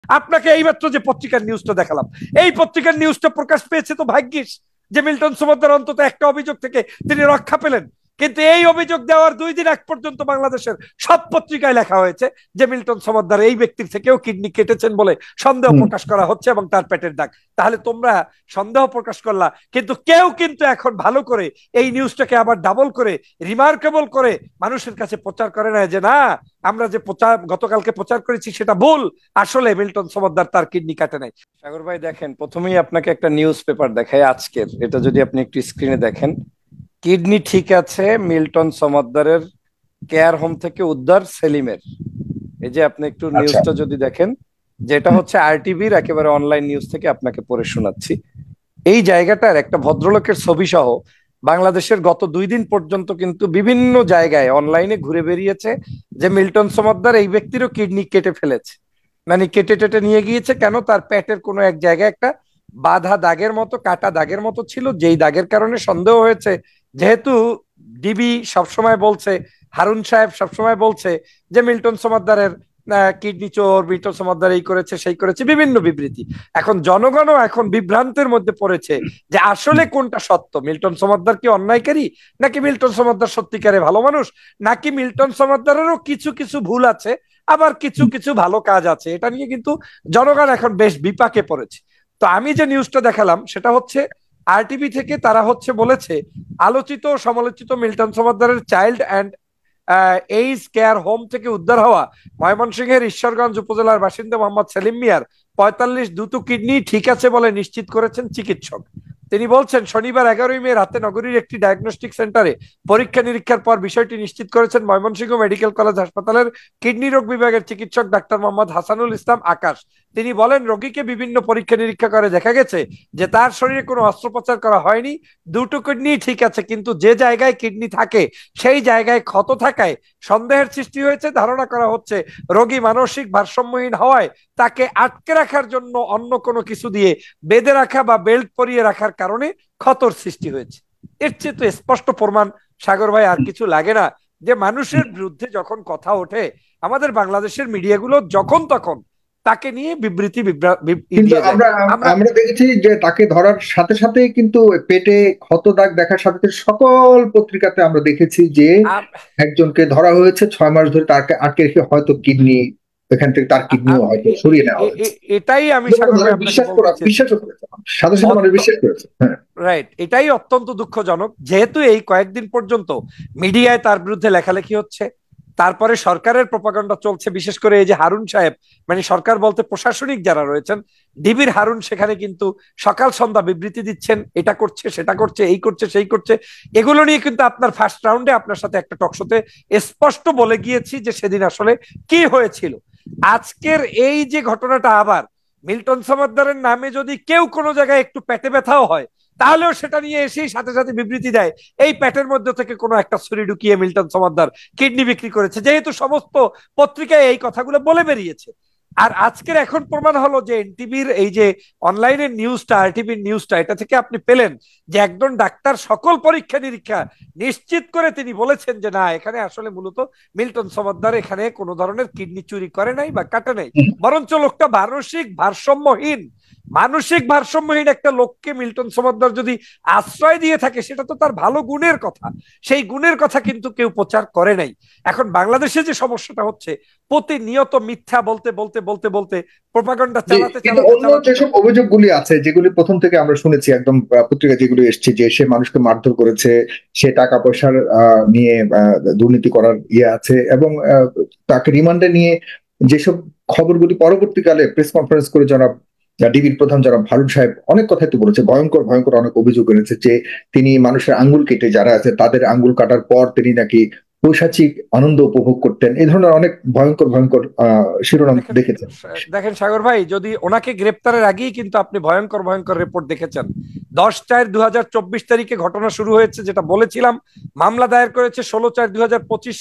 আপনাকে এইমাত্র যে পত্রিকার নিউজটা দেখালাম, এই পত্রিকার নিউজটা প্রকাশ পেয়েছে তো ভাগ্যিস যে মিল্টন সমাদ্দার অন্তত একটা অভিযোগ থেকে তিনি রক্ষা পেলেন। কিন্তু এই অভিযোগ দেওয়ার 2 দিন আগ পর্যন্ত বাংলাদেশের সব পত্রিকায় লেখা হয়েছে যে মিল্টন সমাদ্দার এই ব্যক্তির থেকেও কিডনি কেটেছেন বলে সন্দেহ প্রকাশ করা হচ্ছে এবং তার পেটের দাগ। তাহলে তোমরা সন্দেহ প্রকাশ করলা, কিন্তু কেউ কিন্তু এখন ভালো করে এই নিউজটাকে আবার ডাবল করে রিমার্কেবল করে মানুষের কাছে প্রচার করে না যে না, আমরা যে প্রচার গতকালকে প্রচার করেছি সেটা ভুল, আসলে মিল্টন সমাদ্দার তার কিডনি কাটে নাই। সাগর ভাই দেখেন, প্রথমেই আপনাকে একটা নিউজ পেপার দেখায় আজকের, এটা যদি আপনি একটু স্ক্রিনে দেখেন, কিডনি ঠিক আছে মিল্টন সমাদ্দারের, কেয়ার হোম থেকে উদ্ধার সেলিমের। এই যে আপনি একটু আচ্ছা। নিউজটা যদি দেখেন, যেটা হচ্ছে আরটিভির একেবারে অনলাইন নিউজ থেকে আপনাকে পড়ে শোনাচ্ছি। এই জায়গাটার একটা ভদ্রলোকের ছবি সহ বাংলাদেশের গত 2 দিন পর্যন্ত কিন্তু বিভিন্ন জায়গায় অনলাইনে ঘুরে বেরিয়েছে যে মিল্টন সমাদ্দার এই ব্যক্তিরও কিডনি কেটে ফেলেছে, মানে কেটে টেটে নিয়ে গিয়েছে। কেন? তার পেটের কোনো এক জায়গায় একটা বাধা দাগের মতো, কাটা দাগের মতো ছিল, যেই দাগের কারণে সন্দেহ হয়েছে। যেহেতু ডিবি সবসময় বলছে, হারুন সাহেব সবসময় বলছে যে মিল্টন সমাদ্দারের কিডনি চোর, মিল্টন সমাদ্দার এই করেছে সেই করেছে, বিভিন্ন বিবৃতি। এখন জনগণও এখন বিভ্রান্তের মধ্যে পড়েছে যে আসলে কোনটা সত্য, মিল্টন সমাদ্দার কি অন্যায়কারী, নাকি মিল্টন সমাদ্দার সত্যিকারে ভালো মানুষ, নাকি মিল্টন সমাদ্দারেরও কিছু কিছু ভুল আছে, আবার কিছু কিছু ভালো কাজ আছে। এটা নিয়ে কিন্তু জনগণ এখন বেশ বিপাকে পড়েছে। তো আমি যে নিউজটা দেখালাম সেটা হচ্ছে আরটিভি থেকে, তারা হচ্ছে বলেছে আলোচিত ও সমালোচিত মিল্টন সমাদ্দারের child and age care home থেকে উদ্ধার হওয়া ময়মনসিংহের ঈশ্বরগঞ্জ উপজেলার বাসিন্দা মোহাম্মদ সেলিম মিয়ার 45 দ্রুত কিডনি ঠিক আছে বলে নিশ্চিত করেছেন চিকিৎসক। তিনি বলছেন, শনিবার 11ই মে রাতে নগরীর একটি ডায়াগনস্টিক সেন্টারে পরীক্ষা নিরীক্ষার পর বিষয়টি নিশ্চিত করেছেন ময়মনসিংহ মেডিকেল কলেজ হাসপাতালের কিডনি রোগ বিভাগের চিকিৎসক ডাক্তার মোহাম্মদ হাসানুল ইসলাম আকাশ। তিনি বলেন, রোগীকে বিভিন্ন পরীক্ষা নিরীক্ষা করে দেখা গেছে যে তার শরীরে কোনো অস্ত্রোপচার করা হয়নি, দুটো কিডনি ঠিক আছে, কিন্তু যে জায়গায় কিডনি থাকে সেই জায়গায় ক্ষত থাকায় সন্দেহের সৃষ্টি হয়েছে। ধারণা করা হচ্ছে রোগী মানসিক ভারসাম্যহীন হওয়ায় তাকে আটকে রাখার জন্য অন্য কোনো কিছু দিয়ে বেঁধে রাখা বা বেল্ট পরিয়ে রাখার কারণে ক্ষতর সৃষ্টি হয়েছে। এর চেয়ে তো স্পষ্ট প্রমাণ, সাগর ভাই, আর কিছু লাগে না যে মানুষের বিরুদ্ধে যখন কথা ওঠে, আমাদের বাংলাদেশের মিডিয়াগুলো যখন তখন তাকে নিয়ে বিবৃতি কিন্তু দিয়ে যায়। আমরা আমরা আমরা দেখেছি যে তাকে ধরার সাথে সাথে কিন্তু পেটে ক্ষত দাগ দেখার সাথে সাথে সকল পত্রিকাতে আমরা দেখেছি যে একজনকে ধরা হয়েছে 6 মাস ধরে, তাকে আটকে রেখে হয়তো কিডনি, এখান থেকে তার কিডনিও হয়তো সরিয়ে নেওয়া হয়েছে। এটাই আমি সাগর ভাই আপনাকে বলতে চেয়েছি। বিশ্বাসও করেছে, সাথে সাথে মানুষ বিশ্বাস করেছে। হ্যাঁ, রাইট, এটাই অত্যন্ত দুঃখজনক। যেহেতু এই কয়েকদিন পর্যন্ত মিডিয়ায় তার বিরুদ্ধে লেখালেখি হচ্ছে, তারপরে সরকারের প্রপাগান্ডা চলছে, বিশেষ করে এই যে হারুন সাহেব, মানে সরকার বলতে প্রশাসনিক যারা রয়েছেন, ডিবির হারুন সেখানে কিন্তু সকাল সন্ধ্যা বিবৃতি দিচ্ছেন, এটা করছে সেটা করছে, এই করছে সেই করছে। এগুলো নিয়ে কিন্তু আপনার ফার্স্ট রাউন্ডে আপনার সাথে একটা টকশোতে স্পষ্ট বলে গিয়েছি যে সেদিন আসলে কি হয়েছিল। আজকের এই যে ঘটনাটা, আবার মিল্টন সমাদ্দারের নামে যদি কেউ কোনো জায়গায় একটু পেটে ব্যথাও হয়, তাহলেও সেটা নিয়ে এসেই সাথে সাথে বিবৃতি দেয় এই প্যাটের মধ্যে থেকে কোনো একটা ছুরি ঢুকিয়ে মিল্টন সমাদ্দার কিডনি বিক্রি করেছে, যেহেতু সমস্ত পত্রিকায় এই কথাগুলো বলে বেরিয়েছে। আর আজকের এখন প্রমাণ হলো যে এনটিভির এই যে অনলাইনের নিউজটা, আরটিভির নিউজটা, এটা থেকে আপনি পেলেন যে একজন ডাক্তার সকল পরীক্ষা নিরীক্ষা নিশ্চিত করে তিনি বলেছেন যে না, এখানে আসলে মূলত মিল্টন সমাদ্দার এখানে কোনো ধরনের কিডনি চুরি করে নাই বা কাটে নাই, বরঞ্চ লোকটা মানসিক ভারসাম্যহীন একটা লোককে মিল্টন সমাদ্দার যদি আশ্রয় দিয়ে থাকে, সেটা তো তার ভালো গুণের কথা। সেই গুণের কথা কিন্তু কেউ প্রচার করে নাই। এখন বাংলাদেশে যে সমস্যাটা হচ্ছে, প্রতিনিয়ত মিথ্যা বলতে বলতে বলতে বলতে প্রপাগান্ডা চালাতে কিন্তু চালাতে অন্য চালাতে যেসব অভিযোগগুলি আছে, যেগুলি প্রথম থেকে আমরা শুনেছি, একদম পত্রিকা যেগুলো এসছে যে সে মানুষকে মারধর করেছে, সে টাকা পয়সার নিয়ে দুর্নীতি করার ইয়ে আছে, এবং তাকে রিমান্ডে নিয়ে যেসব খবরগুলি পরবর্তীকালে প্রেস কনফারেন্স করে জনাব ডিবির প্রধান জনাব হারুন সাহেব অনেক কথাই তো বলেছে, ভয়ঙ্কর ভয়ঙ্কর অনেক অভিযোগ এনেছে যে তিনি মানুষের আঙ্গুল কেটে, যারা আছে তাদের আঙ্গুল কাটার পর তিনি নাকি পৈশাচিক আনন্দ উপভোগ করতেন, এই ধরনের অনেক ভয়ঙ্কর ভয়ঙ্কর শিরোনাম দেখেন দেখেছেন। দেখেন সাগর ভাই, যদি ওনাকে গ্রেপ্তারের আগেই কিন্তু আপনি ভয়ঙ্কর ভয়ঙ্কর রিপোর্ট দেখেছেন। 10/4/2024 তারিখে ঘটনা শুরু হয়েছে, যেটা বলেছিলাম। মামলা দায়ের করেছে 16/4/2025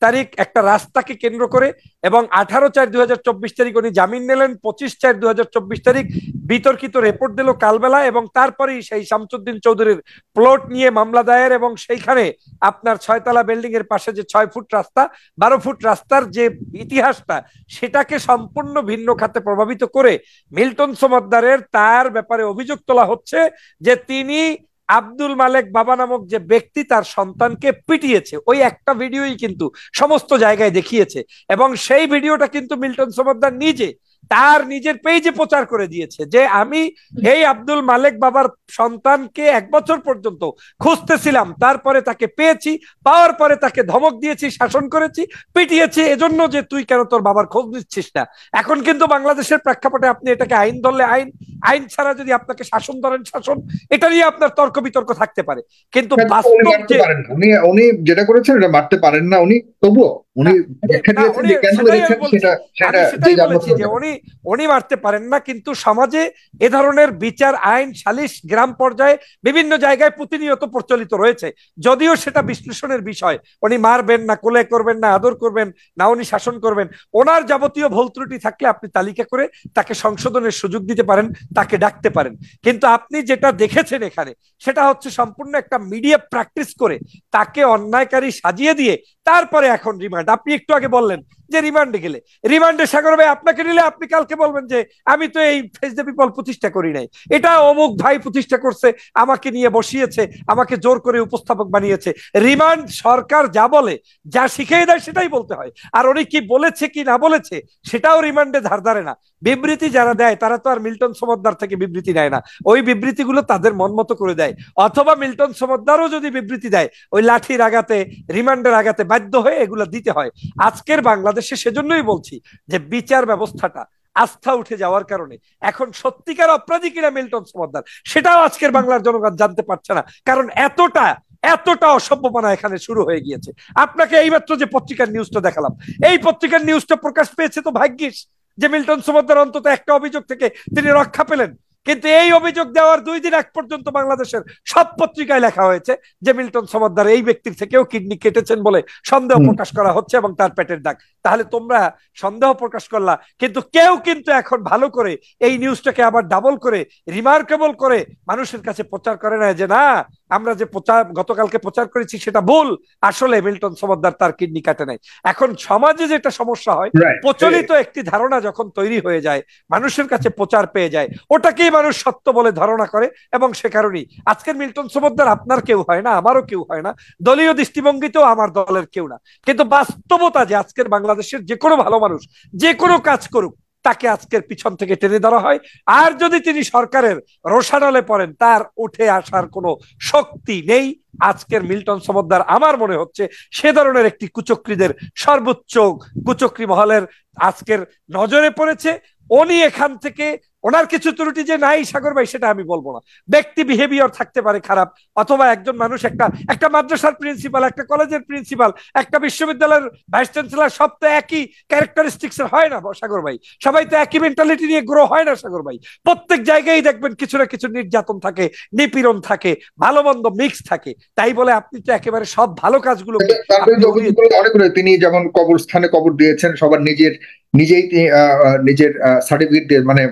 তারিখ একটা রাস্তাকে কেন্দ্র করে, এবং 18/4/2024 তারিখ উনি জামিন নিলেন, 25/4/2024 তারিখ বিতর্কিত রিপোর্ট দিল কালবেলা, এবং তারপরেই সেই শামসুদ্দিন চৌধুরীর প্লট নিয়ে মামলা দায়ের, এবং সেইখানে আপনার 6 তলা বিল্ডিং এর পাশে যে 6 ফুট রাস্তা, 12 ফুট রাস্তার যে ইতিহাসটা, সেটাকে সম্পূর্ণ ভিন্ন খাতে প্রভাবিত করে মিল্টন সমদ্দারের তার ব্যাপারে অভিযোগ তোলা হচ্ছে যে তিনি আব্দুল মালেক বাবা নামক যে ব্যক্তি তার সন্তানকে পিটিয়েছে। ওই একটা ভিডিওই কিন্তু সমস্ত জায়গায় দেখিয়েছে, এবং সেই ভিডিওটা কিন্তু মিল্টন সমদ্দার নিজে তার নিজের পেজে প্রচার করে দিয়েছে যে আমি এই আব্দুল মালেক বাবার সন্তানকে 1 বছর পর্যন্ত খুঁজতেছিলাম, তারপরে তাকে পেয়েছি, পাওয়ার পরে তাকে ধমক দিয়েছি, শাসন করেছি, পিটিয়েছি, এজন্য যে তুই কেন তোর বাবার খোঁজ নিচ্ছিস না। এখন কিন্তু বাংলাদেশের প্রেক্ষাপটে আপনি এটাকে আইন ধরলে আইন, আইন ছাড়া যদি আপনাকে শাসন ধরেন শাসন, এটা নিয়ে আপনার তর্ক বিতর্ক থাকতে পারে, কিন্তু বাস্তব যে উনি যেটা করেছেন এটা মারতে পারেন না উনি, তবুও উনি ব্যাখ্যা দিয়েছেন যে কেন মেরেছেন সেটা সেটা যে যার মতো যে উনি মারতে পারেন না, কিন্তু সমাজে এ ধরনের বিচার আইন সালিশ গ্রাম পর্যায়ে বিভিন্ন জায়গায় প্রতিনিয়ত প্রচলিত রয়েছে, যদিও সেটা বিশ্লেষণের বিষয়। উনি মারবেন না, কোলে করবেন না, আদর করবেন না, উনি শাসন করবেন, ওনার যাবতীয় ভুল ত্রুটি থাকলে আপনি তালিকা করে তাকে সংশোধনের সুযোগ দিতে পারেন, তাকে ডাকতে পারেন। কিন্তু আপনি যেটা দেখেছেন এখানে, সেটা হচ্ছে সম্পূর্ণ একটা মিডিয়া প্র্যাকটিস করে তাকে অন্যায়কারী সাজিয়ে দিয়ে তারপরে এখন রিমান্ড। আপনি একটু আগে বললেন যে রিমান্ডে গেলে, রিমান্ডে সাগর ভাই আপনাকে নিলে আপনি কালকে বলবেন যে আমি তো এই ফেস দ্য পিপল প্রতিষ্ঠা করি নাই, এটা অমুক ভাই প্রতিষ্ঠা করছে, আমাকে নিয়ে বসিয়েছে, আমাকে জোর করে উপস্থাপক বানিয়েছে। রিমান্ড সরকার যা বলে, যা শিখিয়ে দেয় সেটাই বলতে হয়, আর উনি কি বলেছে কি না বলেছে সেটাও রিমান্ডে ধার ধারে না। বিবৃতি যারা দেয় তারা তো আর মিল্টন সমদ্দার থেকে বিবৃতি নেয় না, ওই বিবৃতিগুলো তাদের মন মতো করে দেয়, অথবা মিল্টন সমদ্দারও যদি বিবৃতি দেয় ওই লাঠির আঘাতে, রিমান্ডের আঘাতে বাধ্য হয়ে এগুলো দিতে হয়। আজকের বাংলাদেশে সেজন্যই বলছি যে বিচার ব্যবস্থাটা আস্থা উঠে যাওয়ার কারণে এখন সত্যিকার অপরাধী কিনা মিল্টন সমদ্দার সেটাও আজকের বাংলার জনগণ জানতে পারছে না, কারণ এতটা এতটা অসভ্যপনা এখানে শুরু হয়ে গিয়েছে। আপনাকে এইমাত্র যে পত্রিকার নিউজটা দেখালাম, এই পত্রিকার নিউজটা প্রকাশ পেয়েছে তো ভাগ্যিস যে মিল্টন সমদ্দার অন্তত একটা অভিযোগ থেকে তিনি রক্ষা পেলেন, কিন্তু এই অভিযোগ দেওয়ার 2 দিন আগ পর্যন্ত বাংলাদেশের সব পত্রিকায় লেখা হয়েছে যে মিল্টন সমদ্দার এই ব্যক্তির থেকেও কিডনি কেটেছেন বলে সন্দেহ প্রকাশ করা হচ্ছে এবং তার পেটের দাগ। তাহলে তোমরা সন্দেহ প্রকাশ করলা, কিন্তু কেউ কিন্তু এখন ভালো করে এই নিউজটাকে আবার ডাবল করে রিমার্কেবল করে মানুষের কাছে প্রচার করে না যে না আমরা যে প্রচার গতকালকে প্রচার করেছি সেটা ভুল, আসলে মিল্টন সমদ্দার তার কিডনি কাটে নাই। এখন সমাজে যেটা সমস্যা হয়, প্রচলিত একটি ধারণা যখন তৈরি হয়ে যায়, মানুষের কাছে প্রচার পেয়ে যায়, ওটাকেই মানুষ সত্য বলে ধারণা করে, এবং সে কারণেই আজকের মিল্টন সমদ্দার আপনার কেউ হয় না, আমারও কেউ হয় না, দলীয় দৃষ্টিভঙ্গিতেও আমার দলের কেউ না, কিন্তু বাস্তবতা যে আজকের বাংলাদেশের যে কোনো ভালো মানুষ যে কোনো কাজ করুক তাকে আজকের পিছন থেকে টেনে ধরা হয়, আর যদি তিনি সরকারের রোষানলে পড়েন তার উঠে আসার কোনো শক্তি নেই। আজকের মিল্টন সমদ্দার আমার মনে হচ্ছে সে ধরনের একটি কুচক্রীদের সর্বোচ্চ কুচক্রী মহলের আজকের নজরে পড়েছে। উনি এখান থেকে ওনার কিছু ত্রুটি যে নাই সাগর ভাই সেটা আমি বলবো না, ব্যক্তি বিহেভিয়ার থাকতে পারে খারাপ, অথবা একজন মানুষ একটা একটা মাদ্রাসার প্রিন্সিপাল, একটা কলেজের প্রিন্সিপাল, একটা বিশ্ববিদ্যালয়ের ভাইস চ্যান্সেলর, সব তো একই ক্যারেক্টারিস্টিক্স এর হয় না সাগর ভাই, সবাই তো একই মেন্টালিটি নিয়ে গ্রো হয় না সাগর ভাই। প্রত্যেক জায়গায় দেখবেন কিছু না কিছু নির্যাতন থাকে, নিপীড়ন থাকে, ভালো মন্দ মিক্স থাকে, তাই বলে আপনি তো একেবারে সব ভালো কাজগুলোকে অনেকগুলো তিনি যেমন কবরস্থানে কবর দিয়েছেন সবার নিজেই নিজের সার্টিফিকেট দিয়ে, মানে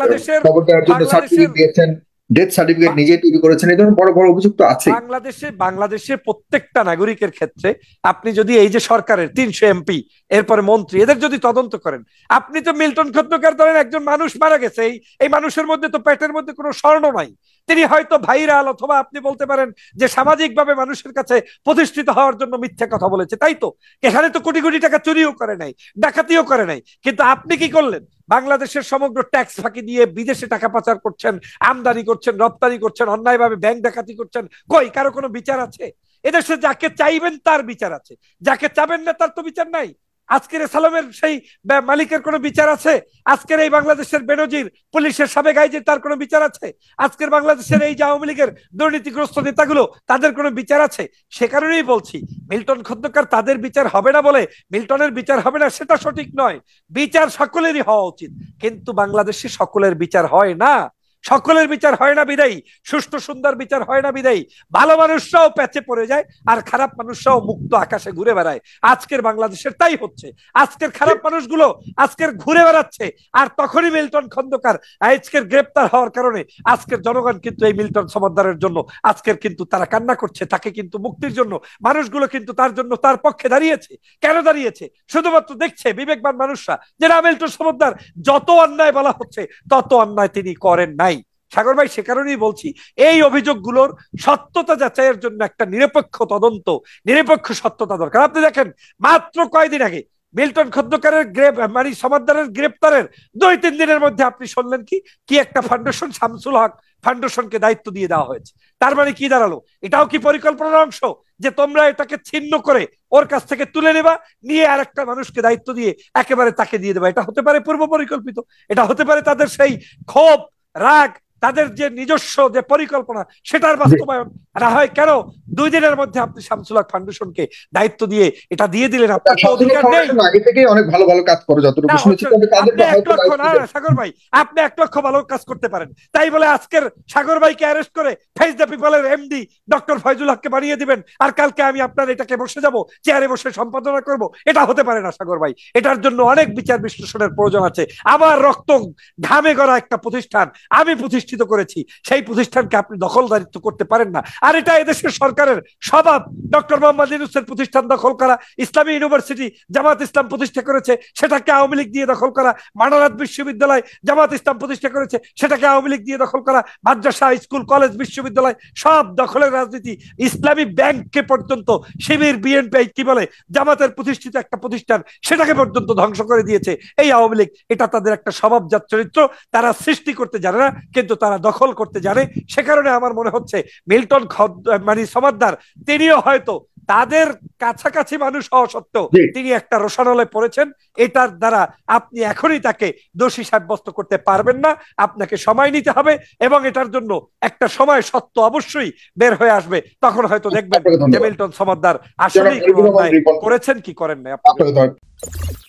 কবর দেওয়ার জন্য সার্টিফিকেট দিয়েছেন, ডেথ সার্টিফিকেট নিজেই তৈরি করেছেন, এই ধরনের বড় বড় অভিযোগ তো আছে। বাংলাদেশের প্রত্যেকটা নাগরিকের ক্ষেত্রে আপনি যদি এই যে সরকারের 300 এমপি এরপরে মন্ত্রী এদের যদি তদন্ত করেন, আপনি তো মিল্টন খন্দকার ধরেন একজন মানুষ মারা গেছে, এই মানুষের মধ্যে তো পেটের মধ্যে কোনো স্বর্ণ নাই, তিনি হয়তো ভাইরাল, অথবা আপনি বলতে পারেন যে সামাজিকভাবে মানুষের কাছে প্রতিষ্ঠিত হওয়ার জন্য মিথ্যা কথা বলেছে, তাই তো এখানে তো কোটি কোটি টাকা চুরিও করে নাই, ডাকাতিও করে নাই, কিন্তু আপনি কি করলেন? বাংলাদেশের সমগ্র ট্যাক্স ফাঁকি দিয়ে বিদেশে টাকা পাচার করছেন, আমদানি করছেন, রপ্তানি করছেন, অন্যায়ভাবে ব্যাংক ডাকাতি করছেন, কই কারো কোনো বিচার আছে? এদেশে যাকে চাইবেন তার বিচার আছে, যাকে চাবেন না তার তো বিচার নাই। আজকের সালামের সেই মালিকের কোনো বিচার আছে? আজকের এই বাংলাদেশের বেনজির পুলিশের সাবেক আইজি তার কোনো বিচার আছে? আজকের বাংলাদেশের এই যে আওয়ামী লীগের দুর্নীতিগ্রস্ত নেতাগুলো তাদের কোনো বিচার আছে? সে কারণেই বলছি মিল্টন খন্দকার তাদের বিচার হবে না বলে মিল্টনের বিচার হবে না সেটা সঠিক নয়, বিচার সকলেরই হওয়া উচিত, কিন্তু বাংলাদেশে সকলের বিচার হয় না। সকলের বিচার হয় না বিদায়ী, সুষ্ঠু সুন্দর বিচার হয় না বিদায়ী ভালো মানুষরাও প্যাচে পড়ে যায় আর খারাপ মানুষরাও মুক্ত আকাশে ঘুরে বেড়ায়। আজকের বাংলাদেশের তাই হচ্ছে। আজকের খারাপ মানুষগুলো আজকের ঘুরে বেড়াচ্ছে, আর তখনই মিল্টন খন্দকার আজকের গ্রেপ্তার হওয়ার কারণে আজকের জনগণ কিন্তু এই মিল্টন সমাদ্দারের জন্য আজকের কিন্তু তারা কান্না করছে, তাকে কিন্তু মুক্তির জন্য মানুষগুলো কিন্তু তার জন্য তার পক্ষে দাঁড়িয়েছে। কেন দাঁড়িয়েছে? শুধুমাত্র দেখছে বিবেকবান মানুষরা যে না, মিল্টন সমাদ্দার যত অন্যায় বলা হচ্ছে তত অন্যায় তিনি করেন নাই। সাগর ভাই, সে কারণেই বলছি এই অভিযোগগুলোর সত্যতা যাচাইয়ের জন্য একটা নিরপেক্ষ তদন্ত, নিরপেক্ষ সত্যতা দরকার। আপনি দেখেন মাত্র কয়দিন আগে মিল্টন খন্দকারের মানে সমাদ্দারের গ্রেপ্তারের 2-3 দিনের মধ্যে আপনি শুনলেন কি কি একটা ফাউন্ডেশন, শামসুল হক ফাউন্ডেশনকে দায়িত্ব দিয়ে দেওয়া হয়েছে। তার মানে কি দাঁড়ালো? এটাও কি পরিকল্পনার অংশ যে তোমরা এটাকে ছিন্ন করে ওর কাছ থেকে তুলে নেবা, নিয়ে আর একটা মানুষকে দায়িত্ব দিয়ে একেবারে তাকে দিয়ে দেবা? এটা হতে পারে পূর্ব পরিকল্পিত, এটা হতে পারে তাদের সেই ক্ষোভ, রাগ, তাদের যে নিজস্ব যে পরিকল্পনা সেটার বাস্তবায়ন। না হয় কেন 2 দিনের মধ্যে আপনি শামসুল হক ফাউন্ডেশনকে দায়িত্ব দিয়ে এটা দিয়ে দিলেন? আপনার তো অধিকার নেই। আগে থেকে অনেক ভালো ভালো কাজ করে যতটুকু শুনেছি, সাগর ভাই আপনি 1 লক্ষ ভালো কাজ করতে পারেন, তাই বলে আজকের সাগর ভাইকে অ্যারেস্ট করে ফেস দ্য পিপলের এমডি ডক্টর ফয়জুল হককে বানিয়ে দিবেন, আর কালকে আমি আপনার এটাকে বসে যাব, চেয়ারে বসে সম্পাদনা করব? এটা হতে পারে না সাগর ভাই। এটার জন্য অনেক বিচার বিশ্লেষণের প্রয়োজন আছে। আমার রক্ত ঘামে গড়া একটা প্রতিষ্ঠান আমি প্রতিষ্ঠিত করেছি, সেই প্রতিষ্ঠানকে আপনি দখলদারিত্ব করতে পারেন না। আর এটা এদেশের সরকারের স্বভাব। ডক্টর মোহাম্মদ ইউনূসের প্রতিষ্ঠান দখল করা, ইসলামী ইউনিভার্সিটি জামাত ইসলাম প্রতিষ্ঠা করেছে সেটাকে আওয়ামী লীগ দিয়ে দখল করা, মাননাথ বিশ্ববিদ্যালয় জামাত ইসলাম প্রতিষ্ঠা করেছে সেটাকে আওয়ামী লীগ দিয়ে দখল করা, মাদ্রাসা, স্কুল, কলেজ, বিশ্ববিদ্যালয় সব দখলের রাজনীতি, ইসলামী ব্যাংককে পর্যন্ত শিবির, বিএনপি কি বলে জামাতের প্রতিষ্ঠিত একটা প্রতিষ্ঠান সেটাকে পর্যন্ত ধ্বংস করে দিয়েছে এই আওয়ামী লীগ। এটা তাদের একটা স্বভাবজাত চরিত্র। তারা সৃষ্টি করতে জানে না কিন্তু তারা দখল করতে জানে। সে কারণে আমার মনে হচ্ছে মিল্টন মানে সমাদ্দার তিনিও হয়তো তাদের কাছাকাছি মানুষ হওয়া সত্ত্বেও তিনি একটা রোষানলে পড়েছেন। এটার দ্বারা আপনি এখনই তাকে দোষী সাব্যস্ত করতে পারবেন না, আপনাকে সময় নিতে হবে এবং এটার জন্য একটা সময় সত্য অবশ্যই বের হয়ে আসবে। তখন হয়তো দেখবেন যে মিল্টন সমাদ্দার আসলে করেছেন কি করেন না। আপনাকে